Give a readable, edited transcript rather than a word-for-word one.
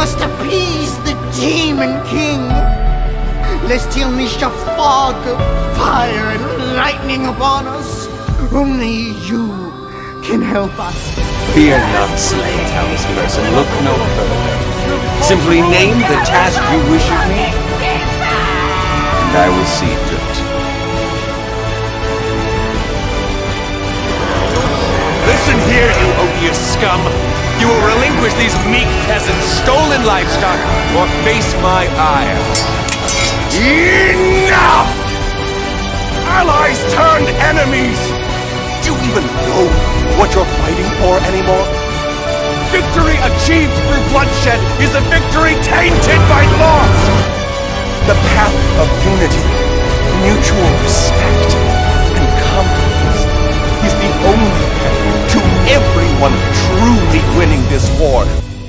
must appease the Demon King, lest he unleash a fog of fire and lightning upon us. Only you can help us. Fear not, Slay Townsperson. Look no further. Simply name the task you wish of me, and I will see to it. Listen here, you odious scum! You will relinquish these meek peasants' stolen livestock, or face my ire. Enough! Allies turned enemies! Do you even know what you're fighting for anymore? Victory achieved through bloodshed is a victory tainted by loss! The path of unity, mutual respect, and compromise is the only path to everyone truly winning this war.